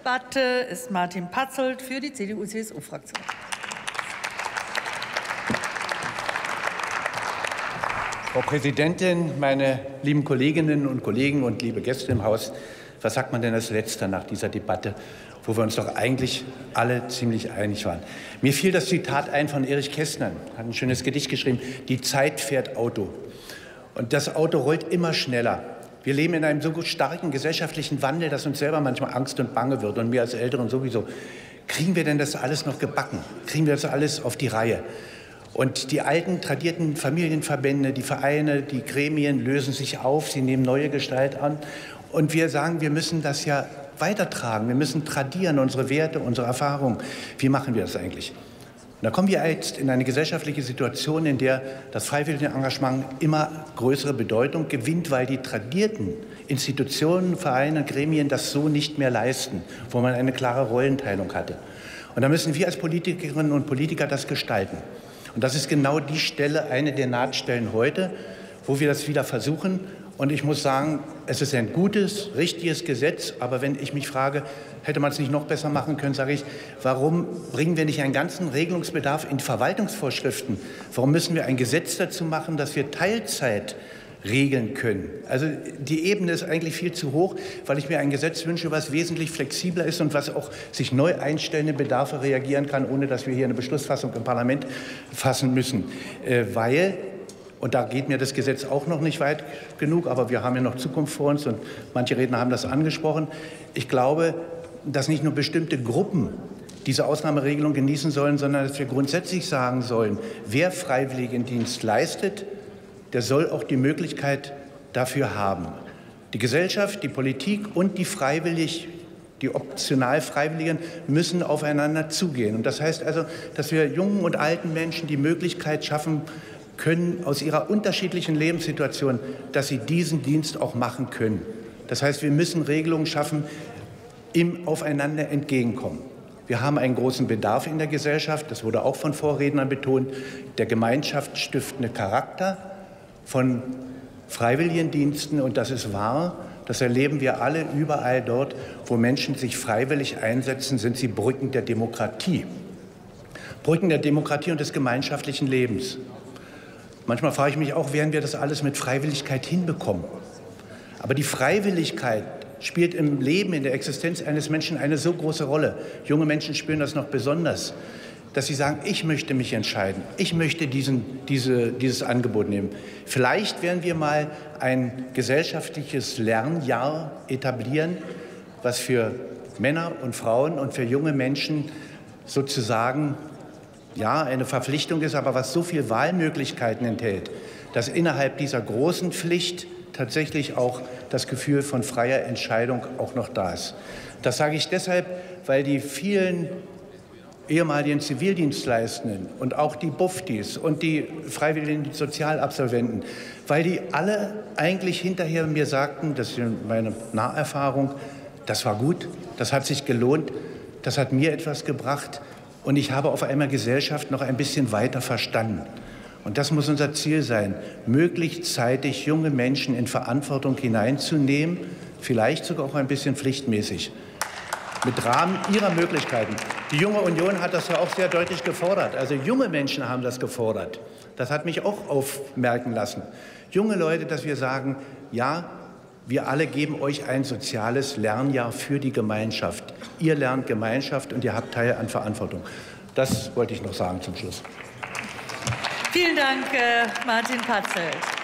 Debatte ist Martin Patzelt für die CDU-CSU-Fraktion. Frau Präsidentin, meine lieben Kolleginnen und Kollegen und liebe Gäste im Haus, was sagt man denn als Letzter nach dieser Debatte, wo wir uns doch eigentlich alle ziemlich einig waren? Mir fiel das Zitat ein von Erich Kästner, hat ein schönes Gedicht geschrieben, die Zeit fährt Auto. Und das Auto rollt immer schneller. Wir leben in einem so starken gesellschaftlichen Wandel, dass uns selber manchmal Angst und Bange wird und mir als Älteren sowieso. Kriegen wir denn das alles noch gebacken? Kriegen wir das alles auf die Reihe? Und die alten, tradierten Familienverbände, die Vereine, die Gremien lösen sich auf, sie nehmen neue Gestalt an. Und wir sagen, wir müssen das ja weitertragen, wir müssen tradieren, unsere Werte, unsere Erfahrungen. Wie machen wir das eigentlich? Und da kommen wir jetzt in eine gesellschaftliche Situation, in der das freiwillige Engagement immer größere Bedeutung gewinnt, weil die tradierten Institutionen, Vereine, Gremien das so nicht mehr leisten, wo man eine klare Rollenteilung hatte. Und da müssen wir als Politikerinnen und Politiker das gestalten. Und das ist genau die Stelle, eine der Nahtstellen heute, wo wir das wieder versuchen. Und ich muss sagen, es ist ein gutes, richtiges Gesetz. Aber wenn ich mich frage, hätte man es nicht noch besser machen können, sage ich, warum bringen wir nicht einen ganzen Regelungsbedarf in Verwaltungsvorschriften? Warum müssen wir ein Gesetz dazu machen, dass wir Teilzeit regeln können? Also die Ebene ist eigentlich viel zu hoch, weil ich mir ein Gesetz wünsche, was wesentlich flexibler ist und was auch sich neu einstellende Bedarfe reagieren kann, ohne dass wir hier eine Beschlussfassung im Parlament fassen müssen. Weil, und da geht mir das Gesetz auch noch nicht weit genug, aber wir haben ja noch Zukunft vor uns und manche Redner haben das angesprochen. Ich glaube, dass nicht nur bestimmte Gruppen diese Ausnahmeregelung genießen sollen, sondern dass wir grundsätzlich sagen sollen, wer Freiwilligendienst leistet, der soll auch die Möglichkeit dafür haben. Die Gesellschaft, die Politik und die optional Freiwilligen müssen aufeinander zugehen. Und das heißt also, dass wir jungen und alten Menschen die Möglichkeit schaffen können, aus ihrer unterschiedlichen Lebenssituation, dass sie diesen Dienst auch machen können. Das heißt, wir müssen Regelungen schaffen, im Aufeinander entgegenkommen. Wir haben einen großen Bedarf in der Gesellschaft, das wurde auch von Vorrednern betont, der gemeinschaftsstiftende Charakter von Freiwilligendiensten, und das ist wahr, das erleben wir alle überall dort, wo Menschen sich freiwillig einsetzen, sind sie Brücken der Demokratie. Brücken der Demokratie und des gemeinschaftlichen Lebens. Manchmal frage ich mich auch, werden wir das alles mit Freiwilligkeit hinbekommen? Aber die Freiwilligkeit spielt im Leben, in der Existenz eines Menschen eine so große Rolle. Junge Menschen spüren das noch besonders, dass sie sagen, ich möchte mich entscheiden, ich möchte dieses Angebot nehmen. Vielleicht werden wir mal ein gesellschaftliches Lernjahr etablieren, was für Männer und Frauen und für junge Menschen sozusagen ja eine Verpflichtung ist, aber was so viele Wahlmöglichkeiten enthält, dass innerhalb dieser großen Pflicht tatsächlich auch das Gefühl von freier Entscheidung auch noch da ist. Das sage ich deshalb, weil die vielen ehemaligen Zivildienstleistenden und auch die Buftis und die freiwilligen Sozialabsolventen, weil die alle eigentlich hinterher mir sagten, das ist meine Naherfahrung, das war gut, das hat sich gelohnt, das hat mir etwas gebracht und ich habe auf einmal Gesellschaft noch ein bisschen weiter verstanden. Und das muss unser Ziel sein, möglichst zeitig junge Menschen in Verantwortung hineinzunehmen, vielleicht sogar auch ein bisschen pflichtmäßig, mit Rahmen ihrer Möglichkeiten. Die Junge Union hat das ja auch sehr deutlich gefordert. Also junge Menschen haben das gefordert. Das hat mich auch aufmerken lassen. Junge Leute, dass wir sagen, ja, wir alle geben euch ein soziales Lernjahr für die Gemeinschaft. Ihr lernt Gemeinschaft und ihr habt Teil an Verantwortung. Das wollte ich noch sagen zum Schluss. Vielen Dank, Martin Patzelt.